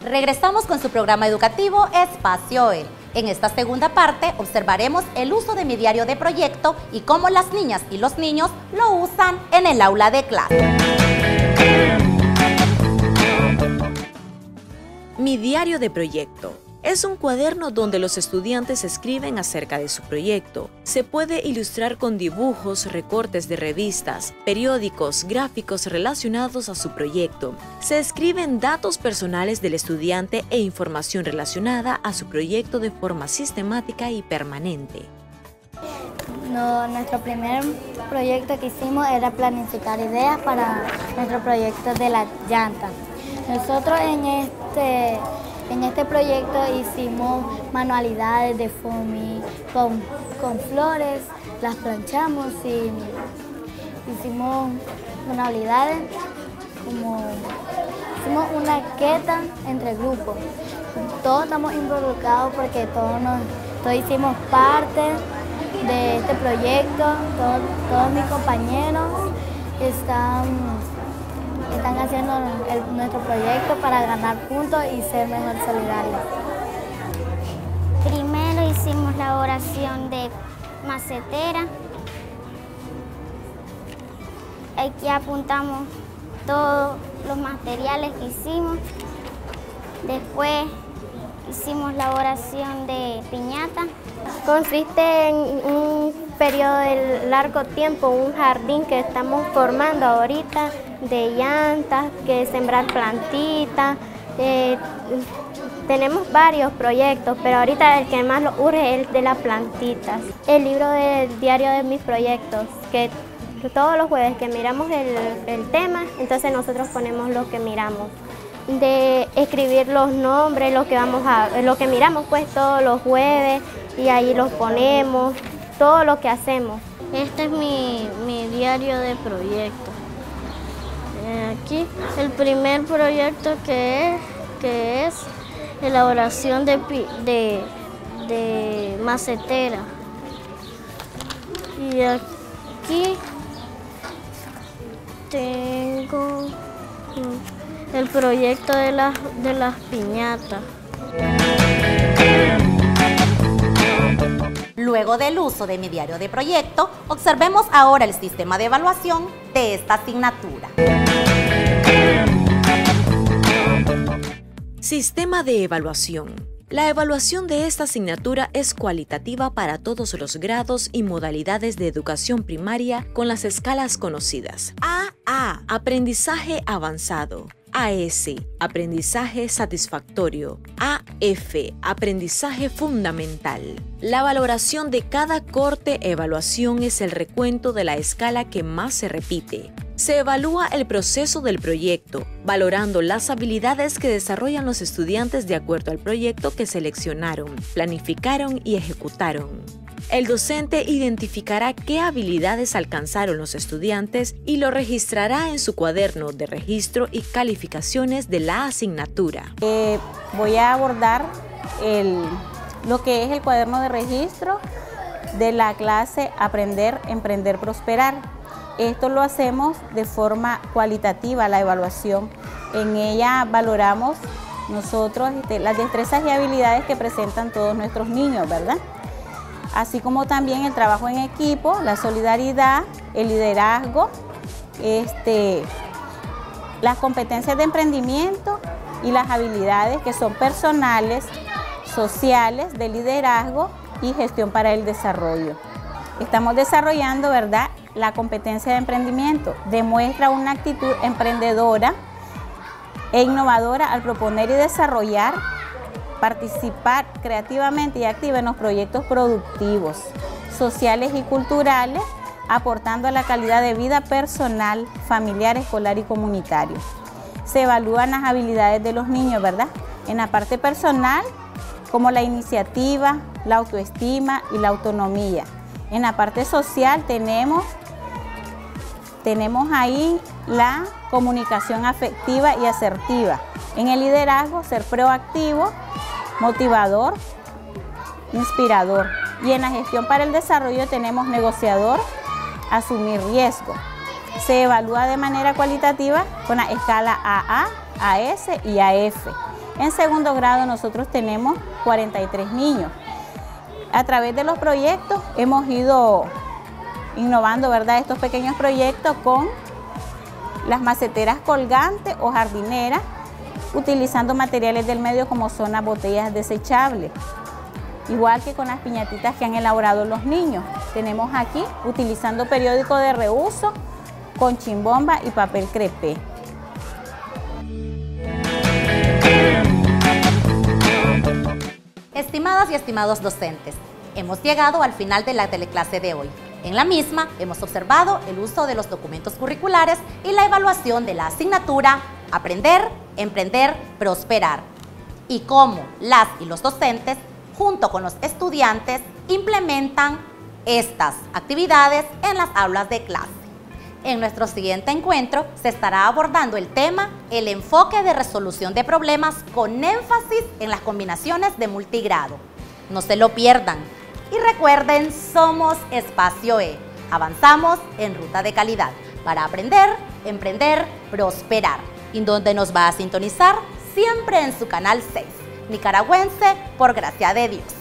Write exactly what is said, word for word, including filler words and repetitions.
Regresamos con su programa educativo Espacio E. En esta segunda parte observaremos el uso de mi diario de proyecto y cómo las niñas y los niños lo usan en el aula de clase. Mi diario de proyecto es un cuaderno donde los estudiantes escriben acerca de su proyecto. Se puede ilustrar con dibujos, recortes de revistas, periódicos, gráficos relacionados a su proyecto. Se escriben datos personales del estudiante e información relacionada a su proyecto de forma sistemática y permanente. No, nuestro primer proyecto que hicimos era planificar ideas para nuestro proyecto de la llanta. Nosotros en este... En este proyecto hicimos manualidades de foamy con, con flores, las planchamos y hicimos manualidades como hicimos una queta entre grupos. Todos estamos involucrados porque todos, nos, todos hicimos parte de este proyecto, todos, todos mis compañeros están... Están haciendo el, nuestro proyecto para ganar puntos y ser mejor solidarios. Primero hicimos la oración de macetera. Aquí apuntamos todos los materiales que hicimos. Después hicimos la oración de piñata. Consiste en un periodo de largo tiempo, un jardín que estamos formando ahorita, de llantas, que sembrar plantitas. Eh, tenemos varios proyectos, pero ahorita el que más lo urge es el de las plantitas. El libro del diario de mis proyectos, que todos los jueves que miramos el, el tema, entonces nosotros ponemos lo que miramos. De escribir los nombres, lo que, vamos a, lo que miramos pues todos los jueves y ahí los ponemos, todo lo que hacemos. Este es mi, mi diario de proyecto. Aquí el primer proyecto que es, que es elaboración de, de, de macetera. Y aquí tengo el proyecto de las, de las piñatas. Luego del uso de mi diario de proyecto, observemos ahora el sistema de evaluación de esta asignatura. Sistema de evaluación. La evaluación de esta asignatura es cualitativa para todos los grados y modalidades de educación primaria con las escalas conocidas. A A. Aprendizaje avanzado. A S. Aprendizaje satisfactorio. A F. Aprendizaje fundamental. La valoración de cada corte evaluación es el recuento de la escala que más se repite. Se evalúa el proceso del proyecto, valorando las habilidades que desarrollan los estudiantes de acuerdo al proyecto que seleccionaron, planificaron y ejecutaron. El docente identificará qué habilidades alcanzaron los estudiantes y lo registrará en su cuaderno de registro y calificaciones de la asignatura. Eh, voy a abordar el, lo que es el cuaderno de registro de la clase Aprender, Emprender, Prosperar. Esto lo hacemos de forma cualitativa, la evaluación. En ella valoramos nosotros este, las destrezas y habilidades que presentan todos nuestros niños, ¿verdad? Así como también el trabajo en equipo, la solidaridad, el liderazgo, este, las competencias de emprendimiento y las habilidades que son personales, sociales, de liderazgo y gestión para el desarrollo. Estamos desarrollando, ¿verdad?, la competencia de emprendimiento. Demuestra una actitud emprendedora e innovadora al proponer y desarrollar, participar creativamente y activa en los proyectos productivos, sociales y culturales, aportando a la calidad de vida personal, familiar, escolar y comunitario. Se evalúan las habilidades de los niños, ¿verdad?, en la parte personal, como la iniciativa, la autoestima y la autonomía. En la parte social tenemos, tenemos ahí la comunicación afectiva y asertiva. En el liderazgo, ser proactivo, motivador, inspirador. Y en la gestión para el desarrollo tenemos negociador, asumir riesgo. Se evalúa de manera cualitativa con la escala A A, A S y A F. En segundo grado nosotros tenemos cuarenta y tres niños. A través de los proyectos hemos ido innovando, ¿verdad?, estos pequeños proyectos con las maceteras colgantes o jardineras, utilizando materiales del medio como son las botellas desechables. Igual que con las piñatitas que han elaborado los niños. Tenemos aquí utilizando periódico de reuso con chimbomba y papel crepé. Estimadas y estimados docentes, hemos llegado al final de la teleclase de hoy. En la misma hemos observado el uso de los documentos curriculares y la evaluación de la asignatura Aprender, Emprender, Prosperar, y cómo las y los docentes, junto con los estudiantes, implementan estas actividades en las aulas de clase. En nuestro siguiente encuentro se estará abordando el tema el enfoque de resolución de problemas con énfasis en las combinaciones de multigrado. No se lo pierdan. Y recuerden, somos Espacio E. Avanzamos en ruta de calidad para aprender, emprender, prosperar. Y donde nos va a sintonizar siempre en su canal seis, nicaragüense por gracia de Dios.